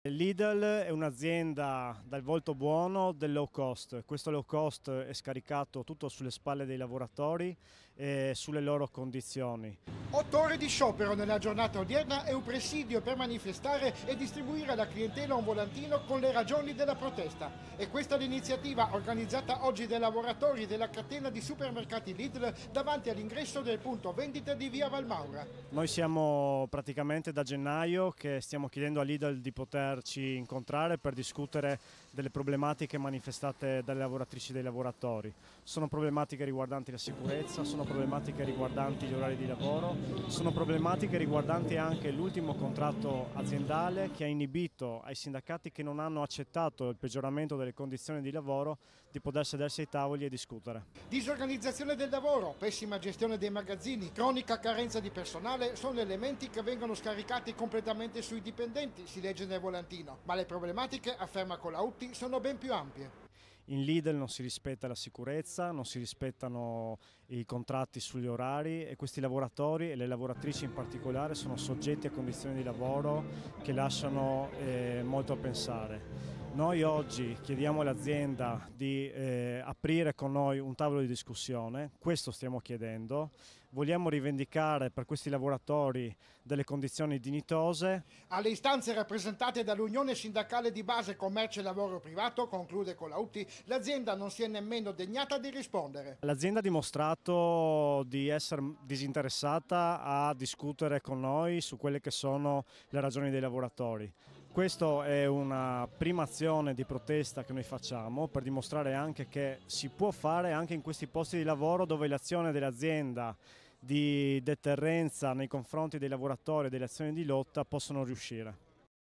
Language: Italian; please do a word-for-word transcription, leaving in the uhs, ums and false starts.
Lidl è un'azienda dal volto buono del low cost. Questo low cost è scaricato tutto sulle spalle dei lavoratori e sulle loro condizioni. Otto ore di sciopero nella giornata odierna è un presidio per manifestare e distribuire alla clientela un volantino con le ragioni della protesta. E questa è l'iniziativa organizzata oggi dai lavoratori della catena di supermercati Lidl davanti all'ingresso del punto vendita di via Valmaura. Noi siamo praticamente da gennaio che stiamo chiedendo a Lidl di poterci incontrare per discutere delle problematiche manifestate dalle lavoratrici e dai lavoratori. Sono problematiche riguardanti la sicurezza, sono problematiche riguardanti gli orari di lavoro, sono problematiche riguardanti anche l'ultimo contratto aziendale che ha inibito ai sindacati che non hanno accettato il peggioramento delle condizioni di lavoro di poter sedersi ai tavoli e discutere. Disorganizzazione del lavoro, pessima gestione dei magazzini, cronica carenza di personale sono elementi che vengono scaricati completamente sui dipendenti, si legge nel volantino, ma le problematiche, afferma Colautti, sono ben più ampie. In Lidl non si rispetta la sicurezza, non si rispettano i contratti sugli orari e questi lavoratori e le lavoratrici in particolare sono soggetti a condizioni di lavoro che lasciano eh, molto a pensare. Noi oggi chiediamo all'azienda di eh, aprire con noi un tavolo di discussione, questo stiamo chiedendo, vogliamo rivendicare per questi lavoratori delle condizioni dignitose. Alle istanze rappresentate dall'Unione Sindacale di Base Commercio e Lavoro Privato, conclude Colautti, l'azienda non si è nemmeno degnata di rispondere. L'azienda ha dimostrato di essere disinteressata a discutere con noi su quelle che sono le ragioni dei lavoratori. Questa è una prima azione di protesta che noi facciamo per dimostrare anche che si può fare anche in questi posti di lavoro dove l'azione dell'azienda di deterrenza nei confronti dei lavoratori e delle azioni di lotta possono riuscire.